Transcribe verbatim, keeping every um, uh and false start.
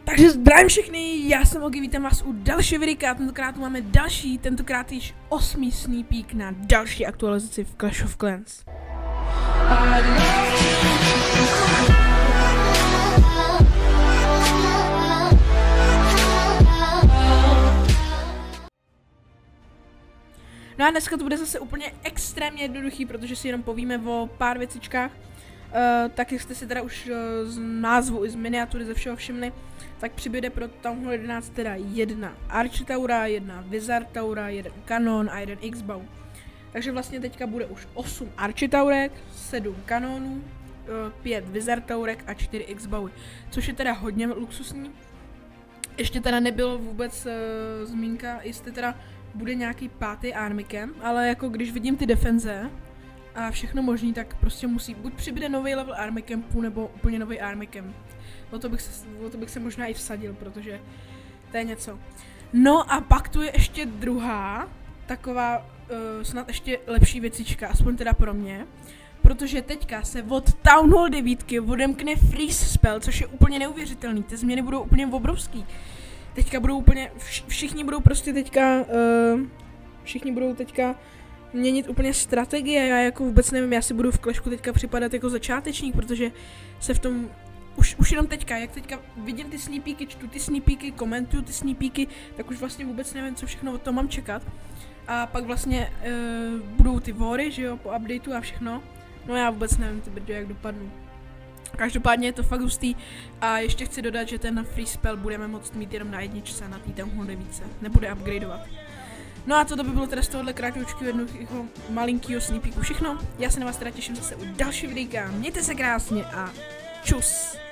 Takže zdravím všechny, já jsem Ogi, vítám vás u dalšího videa, tentokrát tu máme další, tentokrát již osmý sneak peek na další aktualizaci v Clash of Clans. No a dneska to bude zase úplně extrémně jednoduchý, protože si jenom povíme o pár věcičkách. Uh, tak jak jste si teda už uh, z názvu i z miniatury ze všeho všimli, tak přibude pro Town Hall jedenáct teda jedna Architaura, jedna Wizard Taura, jeden kanon a jeden X-Bow. Takže vlastně teďka bude už osm Architaurek, sedm kanonů, uh, pět Wizard Taurek a čtyři X-Bowy, což je teda hodně luxusní. Ještě teda nebylo vůbec uh, zmínka, jestli teda bude nějaký pátý Army Camp, ale jako když vidím ty defenze a všechno možný, tak prostě musí, buď přibude nový level Army Campu, nebo úplně nový Army Camp. O to bych se, o to bych se možná i vsadil, protože to je něco. No a pak tu je ještě druhá, taková uh, snad ještě lepší věcička, aspoň teda pro mě. Protože teďka se od Town Hall devět odemkne freeze spell, což je úplně neuvěřitelný, ty změny budou úplně obrovský. Teďka budou úplně, vš všichni budou prostě teďka, uh, všichni budou teďka měnit úplně strategie, já jako vůbec nevím, já si budu v Clashku teďka připadat jako začátečník, protože se v tom, už, už jenom teďka, jak teďka vidím ty sneak peeky, čtu ty sneak peeky, komentuju ty sneak peeky, tak už vlastně vůbec nevím, co všechno od toho mám čekat. A pak vlastně uh, budou ty vory, že jo, po updateu a všechno, no já vůbec nevím, ty brďo, jak dopadnou. Každopádně je to fakt hustý a ještě chci dodat, že ten free spell budeme moct mít jenom na jedničce, na té Town Hall devět, nebude upgradeovat. No a to by bylo teda z tohohle krátkočku jednoho malinkýho sneak peeku všechno. Já se na vás teda těším zase u dalšího videa. Mějte se krásně a čus!